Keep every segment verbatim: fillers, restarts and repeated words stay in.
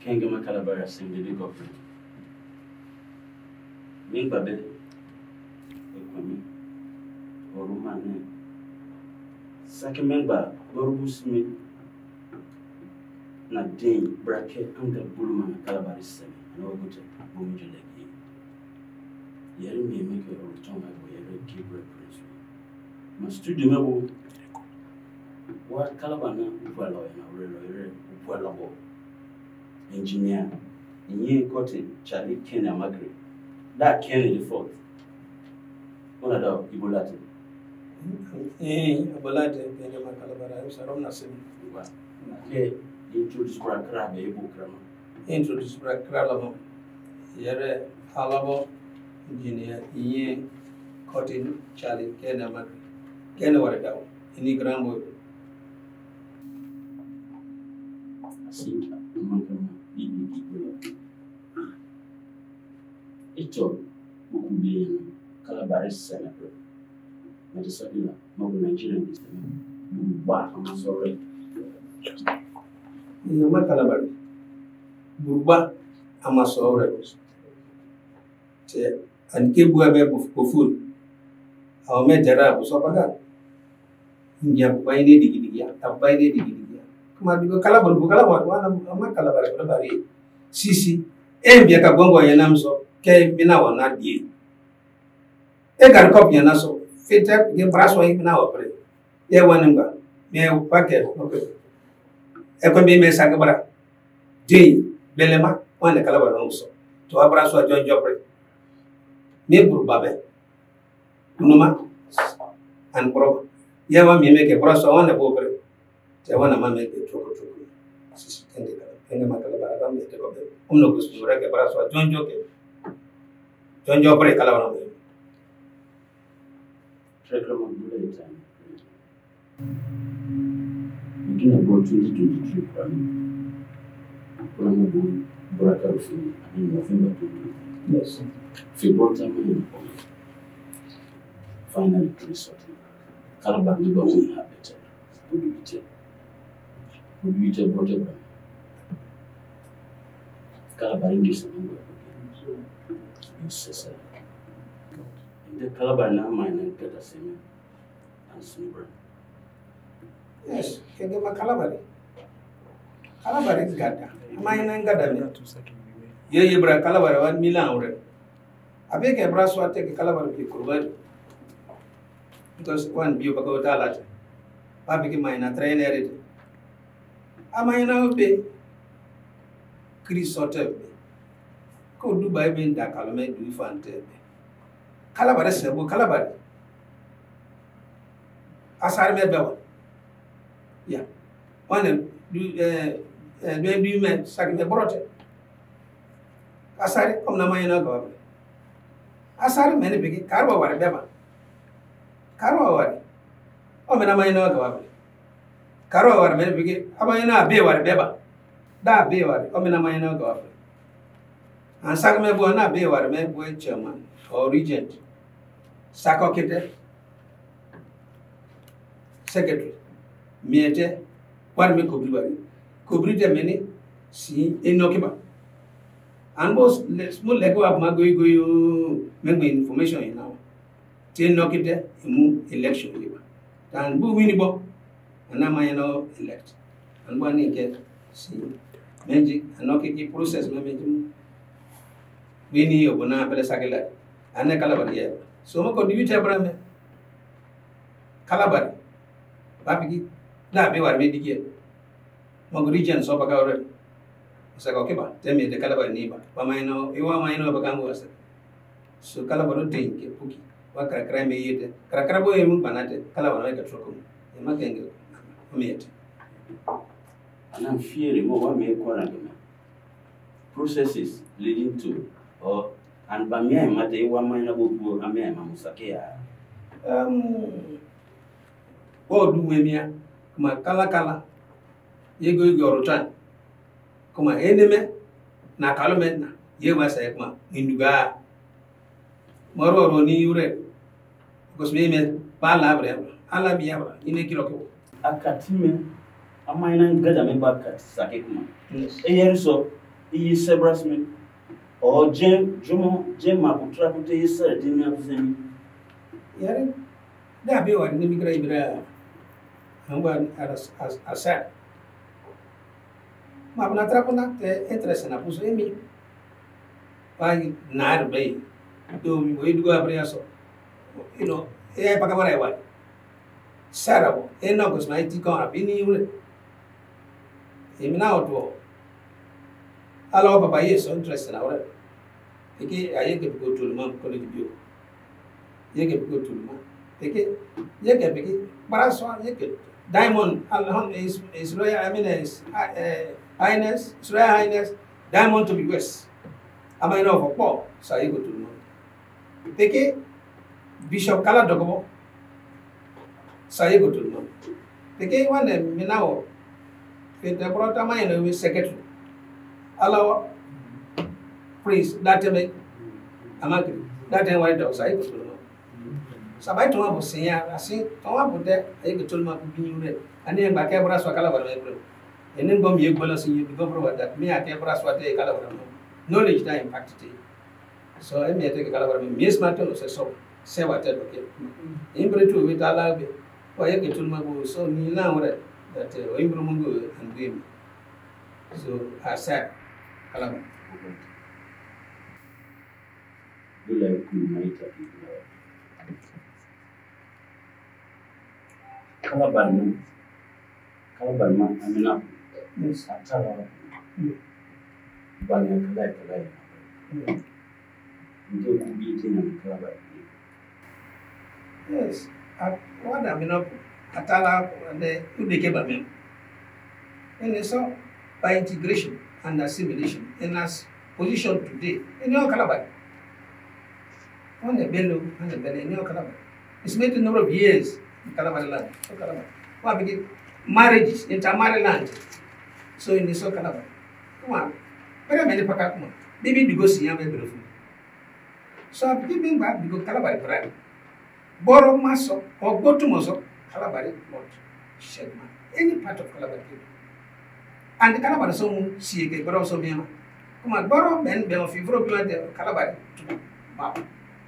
can't get my Calabara sing the big opera. Ming Babe, Equami, or Rumane. Sakimemba, Borubusmi, Nadine, Bracket, Uncle Bulman, Calabari Semi, and all good at Bumijulegi. Yeri may make a return by way of keep reference. My studio member, what Calabana, Upalo, and Upalo, engineer, in ye cotton, Charlie Kenya Magri. That Kenny the fourth. One of the Ibolati. Eh, Ibolati, Benjamin Calabara, I was around Nassim. Hey, introduce Bracra, a book grammar. Introduce Bracralamo. Yere Halabo, engineer, ye cotton, Charlie Kenya Magri. Kenya Waragao, any grambo. See, Ito Bukubian, Calabaris Senator, Medisabila, Mogu Nigerian is the name. Bah, I'm sorry. You want Calabari? Buba, I'm sorry. And keep web of food. Our Medera was over that. India by the Digia, by the Digia. Come on, you Calabar, Bucala, one of my Calabari. Sisi, and Biacabongo and Amso. Kay mina wana die e gar copy na so fete ge braso yi mina opre ye wanimba me paket okay e ko be me sagabara de belema wana kala wana so to abraso jon jopre me bur babe kunuma an pro ye wa me me ke braso wana bobre te wana ma me ke choko choko sisi kende kala kende ma kala bara me te ko be umno ko sura ke braso jon joke Don't you operate Calabano? Reclamon bullet time. Making about twenty twenty-three crime. Pulamu Braka of in November twenty. Yes. February time. Finally, resorting. Calabar never will have better. Would you tell? Would you tell whatever? Calabar English number. Necessary. The Calabar now mine and get a semen and snubber. Yes, can get my Calabari. Calabari is Gada. Mine and Gada. Ye Yebra Calabar, one Milan. I beg a brass will take a Calabar with Kurwell. Because one view about that. I became mine a trainer. Am I now be Chris Sotter? Could do by being that Calame do fante. Calabar is a book Calabar. As I remember, yeah, one do uh, do you mean second the project? As I come na mine go. As I many big carbo or beba. Carbo or oh, when I mine go. Carbo or many big, how I know be or beba. That be or oh, when I mine go. And Sagme Buana be or me boy chairman or regent. Sakokete secretary. Miete, one me Kubri. Kubri the many see in Nokiba. And most small lego of Magui go make information in now. Till Nokite, move election. And Boo Winnibo, and now I know elect. And one get see magic and Nokiki process management. Winnie or Bona Pelesagala, and a Calabar. So, what do you tell me? Calabar, Papi, that be what made the year. Mogu regions of a cover. Sakokiba, tell me the Calabar neighbor. But I know you are mine of a canvas. So, Calabar think a cookie. What can I cry me eat? Crackrabo, Banate, Calabar like a trocum. You might get meat. And I'm fearing more what may quarantine processes leading to or and by me, Mate, one mine about poor Amema Musakea. Um, oh, do we my Kala Kala? You go your return. Come on, enemy, na Calumet, ye was a ma, Induga. Moro ni ure. Because we met Palabre, Alabiabra, in a kilo. A catime, a mine and Gadame Bakat, Sakekuma. A year so, i sebrasme o jem jumo jem makutra kute isa dinya kusemi yare da be wa ni migra ibra hamba as as asa ma bana tra kuna te interest na puso emi pai nar be do mi boy dugo abre aso you know e pa kamara e wa sarabo e no ko smai ti ko apini ure e mina oto ala papa yes interest na ore eke ayeke ko tulma ko le bio yeke ko tulma eke yeke beke baraso yeke diamond alham is is royal I mean is uh, highness is royal highness diamond to be west ama ino for po sa yeke tulma eke bishop kala dogobo sa yeke tulma eke wane minao ke de brota mai no secretary ala priest dateme amagri daten wari do sai ko sabai to abo sinya asi to abo de ay ko tolma ko binyure ani ba ke bra so kala wala e bro enen bom ye gola sinye bi go bro wada mi ate bra so te kala wala knowledge da impact te so e mi ate kala wala mi mes mato se so se wata do ke imbre to wi tala be wa ye ke tolma ko so ni na wala that o imbre mungo and game so asa kala bila kumaita kala banna kala banma amina atala banya kala kala ndio kubiti na kala banna yes what amina atala the udeke bamen and so by integration and assimilation in us position today in your calabar on the bello and the belly in your calabar it's made a number of years in Calabar land so Calabar why begin marriages intermarried land so in the so Calabar come on very many pakakuma maybe because you have a beautiful so I'm giving back because Calabar brand borrow maso or go to moso Calabar not shed man any part of Calabar and the Calabar so see a borrow so mema come on borrow men be of fivro the Calabar to map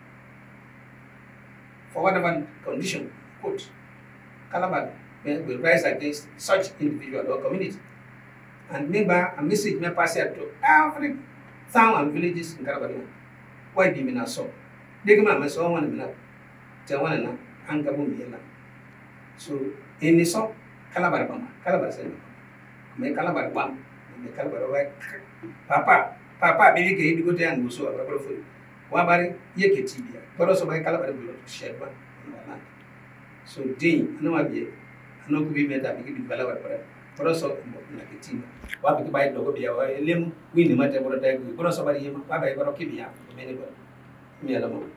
for whatever condition quote Calabar will rise against such individual or community and remember a message may pass out to every town and villages in Calabar why be mina so they come and so one mina te one na angabu mina so in this so Calabar bama Calabar say me Calabar bam me Calabar right papa papa baby ke hidu gote an buso abro fu wa bari yeke tibia pero so me Calabar bulo shed one so din no abie no ko bi meta bi di Calabar para pero so na ke tiba wa bi bay do ko biya wa lem wini mate boro tay ko pero so bari yema wa bay boro kibiya me ne ko mi ala mo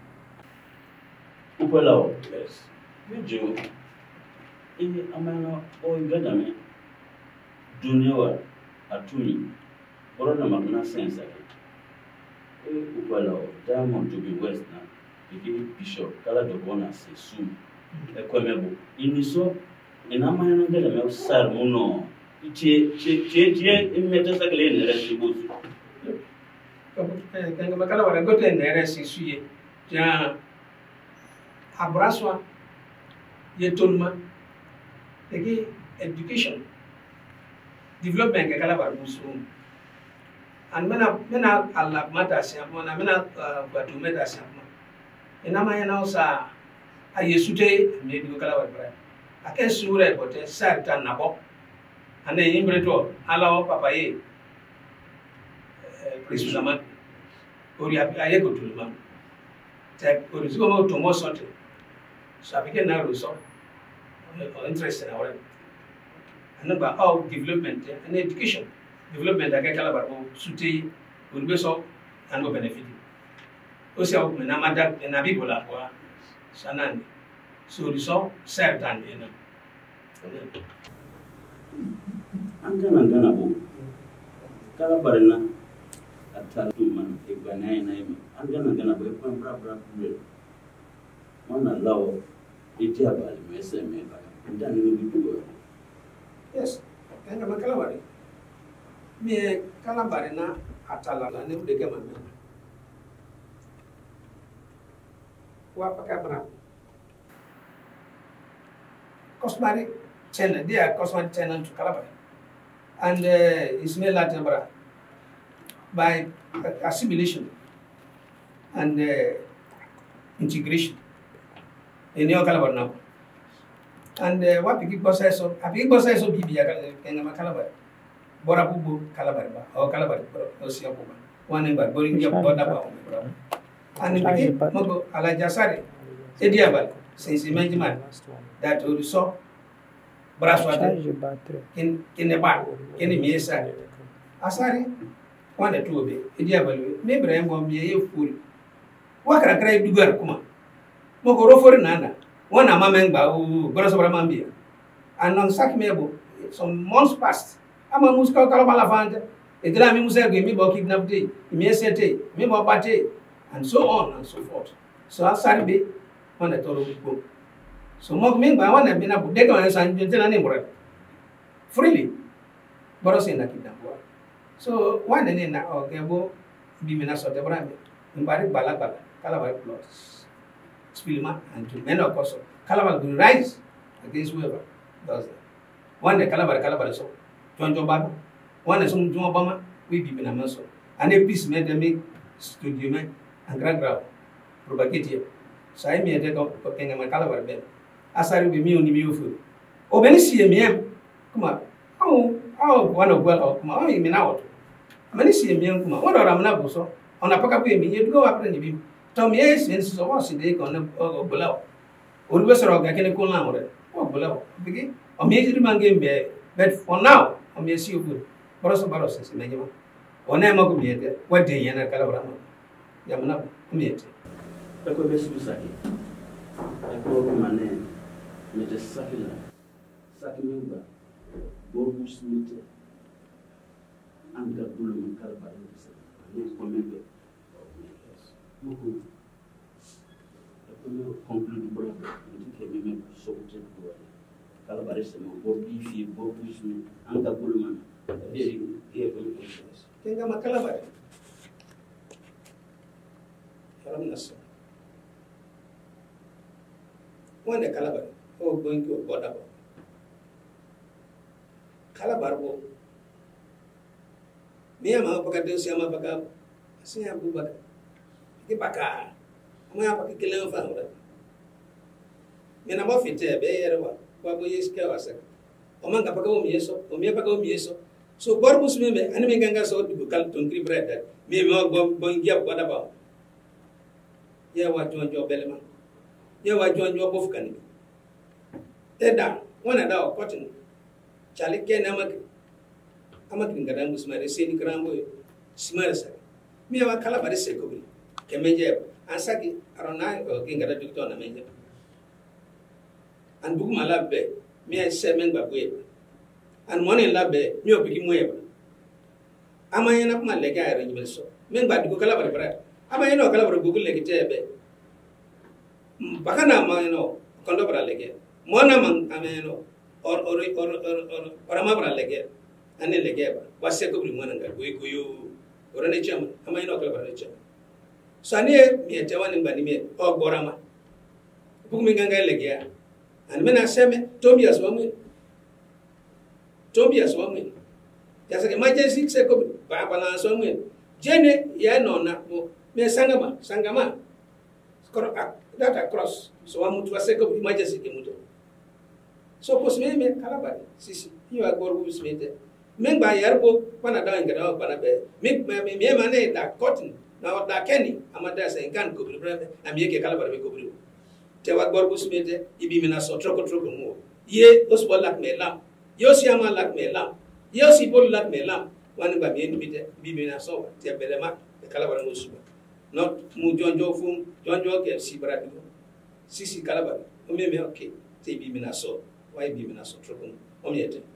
upela yes video ini amana o ngadame dunia wa atumi boro na magna sense e upela diamond to be west na bigi bishop kala do bona se su e kwemebo iniso ina mayana ngela me sar muno tie tie tie tie imeta sakale ne resibusu ko ke ngama kala wala gote ne resi suye ja abraswa ye tolma egi education development ke kala bar musu and mena mena Allah mata siamo na mena batu meta siamo ina mayana usa ayesute me di kala bar bara ake sure bote sarta nabo ane imbre to alawo papa ye precisamente ori aye ko tulma te ori zugo mo to mo sote so abike na ro so interest na wala ane ba all development and education development ake kala bar o sute ori be so and go benefit o se o na mada na bi bola kwa sanani so the so served and you know angana ngana bo kala barna atatu man e banai na ime angana ngana bo e kwa bra bra kule mana lawo iti abali mese me ba ndani ni bidugo yes kanga makala bari me kala bari na atala la ne de gama me wa paka bra cosmetic channel dia cosmetic channel to Calabar and uh, Ismail Latembra by assimilation and uh, integration in your Calabar now. And uh, what big boss I saw, a big boss I saw B B and Calabar, Borabubu, Calabar, or Calabar, or Siabuba, one name by Boring your Bodaba. And the big Mogo Alajasari, Ediabal, since the management that we saw Braswater in in the bar, in the Mesa. Asari, one or two of it, Ediabal, maybe I won't be a fool. What can I cry to go? Come on. Mogoro for Nana. One a mamma who grows over Mambia. And on Sakmebo, some months past. I'm a Musco Calabalavante, a Drami Musel gave me about kidnap day, me sete, me about pate, and so on and so forth. So I'll start be one I told you go. So mock me by one have been up dead on and gentle and freely. Boros in the kidnap. So one and in our gabo be Minas of the Brand, in Barry Balabala, Calabar plus. Spilma and to men of course, Calabar will rise against whoever does that. One the Calabar Calabar so, John Jobaba, one is some John Obama, we be in a muscle, and a piece made them make studio man and grand grab, propagate here. So I may take up a my Calabar bed. As I will be me on the new food. Oh, many see me, come on. Oh, oh, one of well, come on, you mean out. Many see me, come on, what are Ramana so on a pack of me, you go up and you. Tom yes, since so was the on the below. Always rock, I can call now. Oh, below. Begin. A major man game be, but for now, I may see you good. Boros Boros is in a one name of me, what day and a Calabrama. Yamana, me. The Corbis Saki. I call my name, Mister Sakila, Sakimba, Borbus Smith, and the Bulum Calabari. Beaucoup. Le conclut du bloc, qui est même sorti pour Calabaris, pour Bifi, pour Pusmi, en Kabulman, et quelque chose. Tenga ma Calabar. Kalamnas. One a Calabar, oh, going to a Bodabo. Calabarbo. Miama Pacadus Yamabaga, Sia Bubaka. Baka, I'm a killing family. Menamo fit, Bayerwa, Babu Skawasa. Among a Pago Mieso, or Miapago Mieso. So Borbus me, enemy ganga so to come to bread. Maybe not going up what about. Yeah, what joined your bellman. Yeah, what joined your both canning. Teda, one and our cotton. Charlie Ken Amak Amakin Gadamus, my scenic rambo, smells. Me have a Calabar second. Kemeje ansaki arona king ada dikto na meje and buguma labbe me semen babwe and money labbe me obigi moyeba amanya na kuma lega ya renjibel so men ba diko kala bare bare amanya no kala bare bugul legi tebe bakana ma no kondo bara lege mona man amanya no or or or or parama bara lege ane lege ba wasse ko bri mona ngal boy ko yo orane chama amanya no kala bare chama. So I near me a Tawan in Banime or Borama. Booming and Galegia. And when I say me, Tommy as one win. Tommy as one win. There's an emergency second, Babala as one win. Jenny, ya no, not me Sangama, Sangama. That across. So I'm to a second emergency. So, post me, Calabari, Sissy, you are going with me. Men by Yarbo, Panada and Gadao Panabe, make me money that cotton. Now that Kenny, Amada saying, can't go to the and make a Calabar go blue. Tewak Borbus made Ibimina so troco troco more. Ye, Oswald like me lamb. Yosiama like me lamb. Yosipol like me lamb. One by me in Bibina so, Tiabelema, the Calabar Musuma. Not Mujon Jofum, John Joker, Sibradu. Sisi Calabar, Omeme okay, Tibimina so, why Bimina so troco, Omiete.